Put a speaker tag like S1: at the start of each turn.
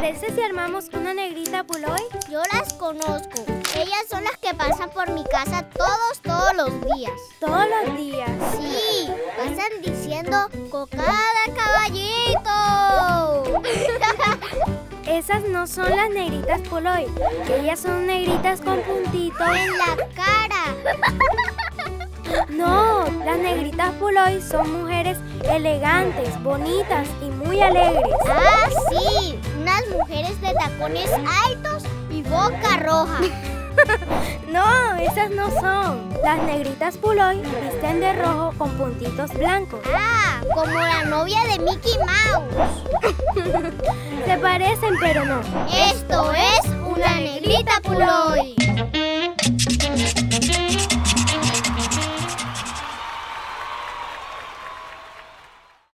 S1: parece si armamos una negrita Puloy?
S2: Yo las conozco. Ellas son las que pasan por mi casa todos los días.
S1: ¿Todos los días?
S2: Sí, pasan diciendo ¡Cocada, caballito!
S1: Esas no son las negritas Puloy. Ellas son negritas con puntitos
S2: ¡En la cara!
S1: No, las negritas Puloy son mujeres elegantes, bonitas y muy alegres.
S2: ¡Ah, sí! Unas mujeres de tacones altos y boca roja.
S1: No, esas no son. Las negritas Puloy visten de rojo con puntitos blancos.
S2: ¡Ah! Como la novia de Mickey Mouse.
S1: Se parecen, pero no.
S2: Esto es una negrita Puloy.